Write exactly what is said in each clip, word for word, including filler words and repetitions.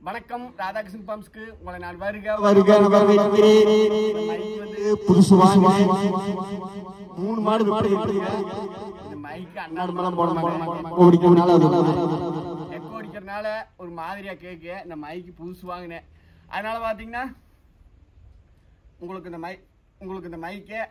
வணக்கம் ராதாகிருஷ்ணன் பம்ப்ஸ்க்கு உங்களை நான் வருக வருக புதுசு மூணு மாடு இந்த மைக்கு அண்ணாடு மலம் போட எக்கோ அடிக்கிறதுனால ஒரு மாதிரியா கேட்க இந்த மைக்கு புதுசு வாங்கினேன். அதனால பாத்தீங்கன்னா உங்களுக்கு இந்த மை உங்களுக்கு இந்த மைக்கை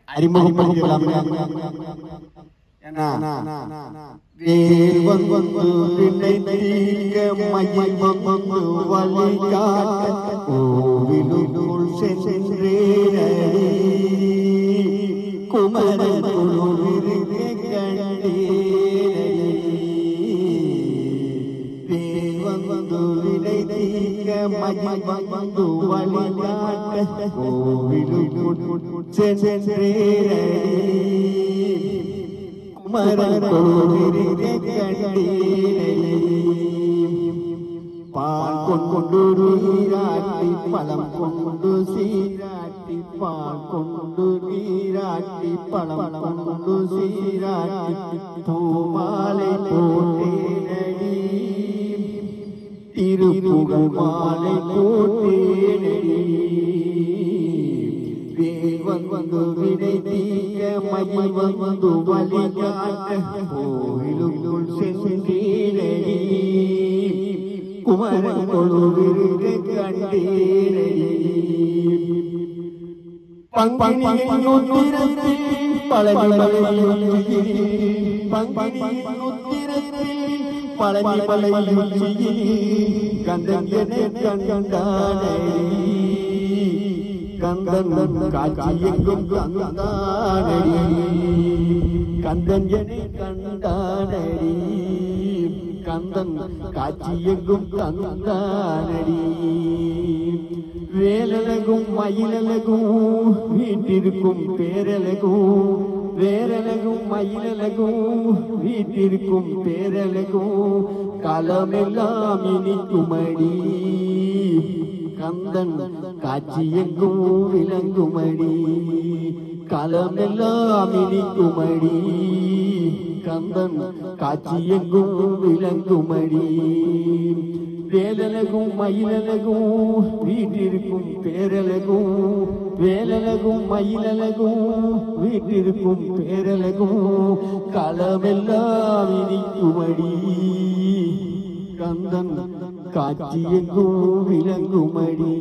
பால் கொண்டு நீராட்டி பழம் கொண்டு சீராட்டி பால் கொண்டு நீராட்டி பழம் கொண்டு சீராட்டி பூமாலை போட்டேனடி திருப்புகழ் மாலை போட்டேனடி வேல் வந்து விடை தீக்க மயில் வந்து வழிகாட்ட கோயிலுக்குள் சென்றேனடி குமரன் கொழுவிருக்க கண்டேனடி பங்கினியின் உத்திரத்தில் பழனி பங்கினியின் உத்திரத்தில் பழனி பழனி கந்தன் கண்டானடி கந்தன் காட்சி எங்கும் கந்தானடி கந்தன் என கண்டானடி கந்தன் காட்சி எங்கும் கந்தானடி வேலழகும் மயிலழகும் வீட்டிற்கும் பேரழகும் வேரழகும் மயிலழகும் வீட்டிற்கும் பேரழகும் களமெல்லாம் இனிக்குமடி கந்தன் காட்சி எங்கும் விளங்குமடி களமெல்லாம் இனிக்குமடி கந்தன் காட்சி எங்கும் விளங்குமடி வேலழகும் மயிலழகும் வீட்டிற்கும் பேரழகும் வேலழகும் மயிலழகும் வீட்டிற்கும் பேரழகும் களமெல்லாம் இனிக்குமடி கந்தன் காட்சி எங்கும் விளங்குமடி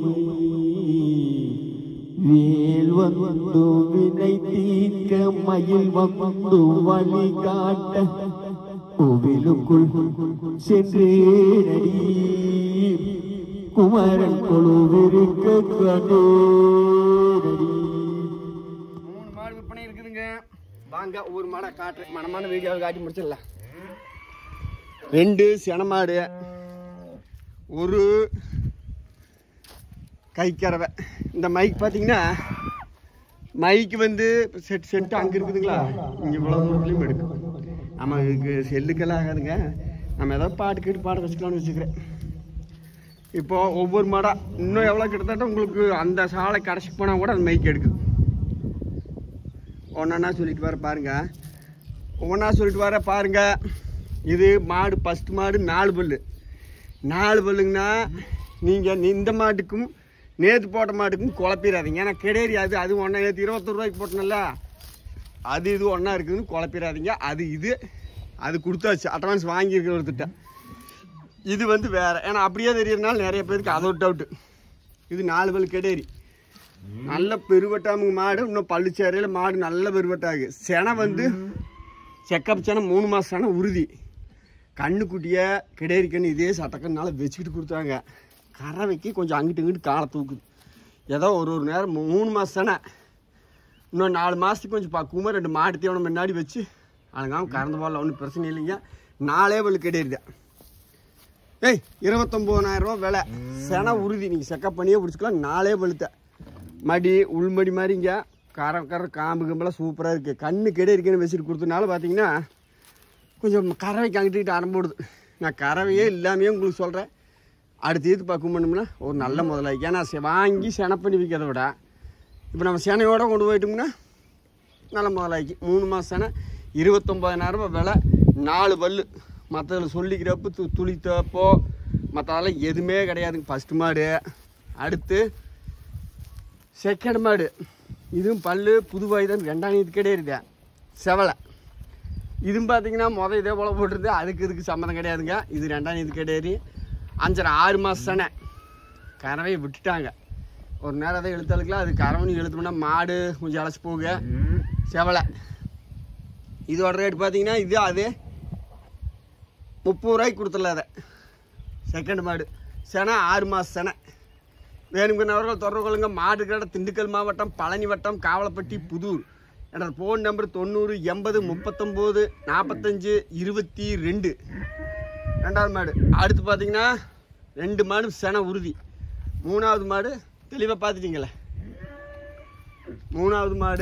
வேல் வந்து வினை தீர்க்க மயில் வந்து வழி காட்ட கோவிலுக்குள் சென்றேனடி குமரன் கொழுவிருக்க கண்டேனடி. மூணு மாடு விற்பனை இருக்குதுங்க. வாங்க ஒவ்வொரு மாடை காட்டுறேன். மனமான வீடியோவை காட்டி முடிச்சிடலாம். ரெண்டு செனமாடு, ஒரு கைக்கறவை. இந்த மைக் பார்த்தீங்கன்னா மைக்கு வந்து செட் செட்டு அங்கே இருக்குதுங்களா, இங்கே இவ்வளோ தூரத்துலையும் எடுக்கும். நம்ம இதுக்கு செல்லுக்கெல்லாம் ஆகாதுங்க. நம்ம ஏதோ பாட்டு கேட்டு பாட வச்சுக்கலாம்னு வச்சுக்கிறேன். இப்போது ஒவ்வொரு மாடாக இன்னும் எவ்வளோ கிட்டத்தட்ட உங்களுக்கு அந்த சாலை கடைசிக்கு போனால் கூட அந்த மைக் எடுக்குது. ஒன்றா சொல்லிட்டு வர பாருங்க, ஒவ்வொன்றா சொல்லிட்டு வர பாருங்க. இது மாடு ஃபஸ்ட்டு மாடு நாலு பல்லு. நாலு பல்லுங்கன்னா நீங்கள் இந்த மாட்டுக்கும் நேற்று போட்ட மாட்டுக்கும் குழப்பிடாதீங்க. ஏன்னா கிடையாது, அது அது ஒன்றா நேற்று இருபத்தொரு ரூபாய்க்கு போட்டோம்ல, அது இது ஒன்றா இருக்குதுன்னு குழப்பிடாதீங்க. அது இது அது கொடுத்தாச்சு, அட்வான்ஸ் வாங்கியிருக்கிற ஒருத்திட்ட. இது வந்து வேறு, ஏன்னா அப்படியே தெரியறதுனால நிறைய பேருக்கு அதை ஒரு டவுட்டு. இது நாலு பல் கிடையாது, நல்ல பெருவட்டாமுங்க மாடு. இன்னும் பல்லு சேரையில் மாடு நல்ல பெருவட்டாகு. செனை வந்து செக்கப் செனை மூணு மாதம் செனை உறுதி. கண்ணுக்குட்டியை கிடையாது கண்ணு இதே சட்டக்கண்ணால் வச்சுக்கிட்டு கொடுத்தாங்க. கறவைக்கு கொஞ்சம் அங்கிட்டு இங்கிட்டு காலை தூக்குது. ஏதோ ஒரு ஒரு நேரம் மூணு மாதம் தானே, இன்னும் நாலு மாதத்துக்கு கொஞ்சம் பக்குவமாக ரெண்டு மாடு தீவனம் முன்னாடி வச்சு அழகாமல் கறந்து போடல, ஒன்றும் பிரச்சனை இல்லைங்க. நாலே வலு கிடையாது. ஏய் இருபத்தொம்போதாயிரரூவா விலை, செனை உறுதி. நீங்கள் செக்கப் பண்ணியே பிடிச்சிக்கலாம். நாலே வலுத்த மடி உள்மடி மாதிரிங்க, கரை கரை காம்பு கம்பெல்லாம் சூப்பராக இருக்குது. கண்ணு கிடையாதுன்னு வச்சுட்டு கொடுத்தனால பார்த்தீங்கன்னா கொஞ்சம் கறவைக்கு அங்கிட்டு ஆரம்பிடுது. நான் கறவையே இல்லாமையே உங்களுக்கு சொல்கிறேன். அடுத்து இது பக்குவம் பண்ணோம்னா ஒரு நல்ல முதலாகி. ஏன்னா வாங்கி செனை பண்ணி விற்கிறத விட இப்போ நம்ம செனையோடு கொண்டு போயிட்டோம்னா நல்ல முதலாகி. மூணு மாதம் செனை இருபத்தொம்பதாயிரம் ரூபாய் விலை, நாலு பல்லு. மற்றதில் சொல்லிக்கிறப்போ து துளித்தப்போ மற்றதெல்லாம் எதுவுமே கிடையாதுங்க. ஃபஸ்ட்டு மாடு. அடுத்து செகண்ட் மாடு. இதுவும் பல்லு புதுவாய் தான், ரெண்டாம் இது கிடையாது. செவலை இதுவும் பார்த்தீங்கன்னா மொதல் இதே போல் போட்டுருந்து, அதுக்கு இதுக்கு சம்மந்தம் கிடையாதுங்க. இது ரெண்டாம் இது கிடையாது. அஞ்சரை ஆறு மாதம் தானே கறவையை விட்டுட்டாங்க. ஒரு நேரம் அதை இழுத்தலுக்குலாம் அது கறவனி இழுத்தோம்னா மாடு கொஞ்சம் அலசி போக. செவலை இதோட ரேட் பார்த்தீங்கன்னா இது அது முப்பது ரூபாய்க்கு கொடுத்துடல. அதை செகண்ட் மாடு. செனை ஆறு மாதம் செனை. வேணுங்கிறவர்கள் தொடர்பு கொள்ளுங்க. மாடு கடை திண்டுக்கல் மாவட்டம், பழனி வட்டம், காவலப்பட்டி, புதூர். என்னோட ஃபோன் நம்பர் தொண்ணூறு எண்பது முப்பத்தொம்போது நாற்பத்தஞ்சு இருபத்தி ரெண்டு. ரெண்டாவது மாடு. அடுத்து பார்த்தீங்கன்னா ரெண்டு மாடு செனை உறுதி. மூணாவது மாடு தெளிவாக பார்த்துட்டிங்களே. மூணாவது மாடு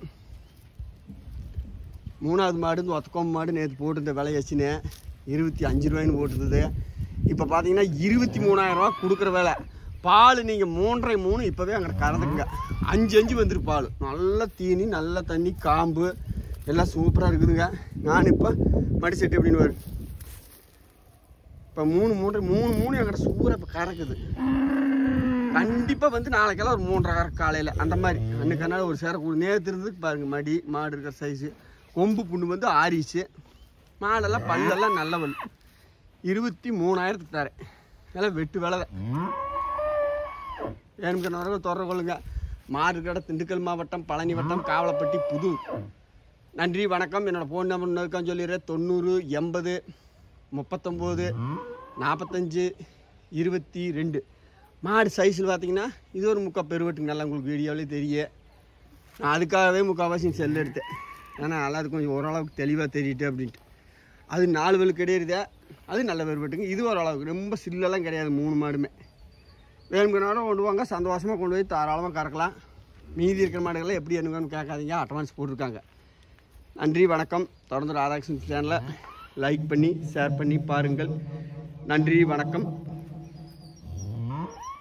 மூணாவது மாடு இந்த ஒத்தக்கோம்பு மாடு நேற்று போட்டிருந்த விலையாச்சுன்னு இருபத்தி அஞ்சு ரூபாய்ன்னு போட்டுருந்தது. இப்போ பார்த்தீங்கன்னா இருபத்தி மூணாயிரரூவா கொடுக்குற வேலை. பால் நீங்கள் மூன்றரை மூணு இப்போவே அங்கே கறந்துக்குங்க. அஞ்சு அஞ்சு வந்துருக்கு பால். நல்ல தீனி, நல்ல தண்ணி, காம்பு எல்லாம் சூப்பராக இருக்குதுங்க. நான் இப்போ மடி செட்டு எப்படின்னு வரும். இப்போ மூணு மூன்றரை மூணு மூணு எங்கிட்ட சூப்பராக இப்போ கறக்குது. கண்டிப்பாக வந்து நாளைக்கெல்லாம் ஒரு மூன்றரை கறக்கு காலையில் அந்த மாதிரி. அன்றைக்கனால ஒரு சேர கூட நேற்று இருந்ததுக்கு பாருங்கள். மடி மாடு இருக்கிற சைஸு. கொம்பு புண்ணு வந்து ஆறிச்சு. மாடெல்லாம் பல்லெல்லாம் நல்ல பல். இருபத்தி மூணாயிரத்துக்கு தரேன். எல்லாம் வெட்டு வேலை தான். வேணுங்கிறவர்கள் தொடர்பு கொள்ளுங்க. மாடு கடை திண்டுக்கல் மாவட்டம், பழனி வட்டம், காவலப்பட்டி, புதூர். நன்றி வணக்கம். என்னோடய ஃபோன் நம்பர் இன்னொருக்கான்னு சொல்லிடுறேன். தொண்ணூறு எண்பது முப்பத்தொம்போது நாற்பத்தஞ்சு இருபத்தி ரெண்டு. மாடு சைஸில் பார்த்தீங்கன்னா இது ஒரு முக்கால் பெருவட்டுங்க. நல்லா உங்களுக்கு வீடியோவிலே தெரியும். நான் அதுக்காகவே முக்கால்வாசி செல் எடுத்தேன். ஏன்னா எல்லாத்துக்கும் கொஞ்சம் ஓரளவுக்கு தெளிவாக தெரியுது அப்படின்ட்டு. அது நாலு வேலு கிடையாது. அது நல்ல பெருவட்டுங்க. இது ஓரளவுக்கு ரொம்ப சில்லெல்லாம் கிடையாது. மூணு மாடுமே வேணுங்கிறனாலும் கொண்டு வாங்க. சந்தோஷமாக கொண்டு போய் தாராளமாக கறக்கலாம். மீதி இருக்கிற மாடுகள்லாம் எப்படி என்னங்கன்னு கேட்காதீங்க. அட்வான்ஸ் போட்டிருக்காங்க. நன்றி வணக்கம். தொடர்ந்து ராதாகிருஷ்ணன் சேனலை லைக் பண்ணி ஷேர் பண்ணி பாருங்கள். நன்றி வணக்கம்.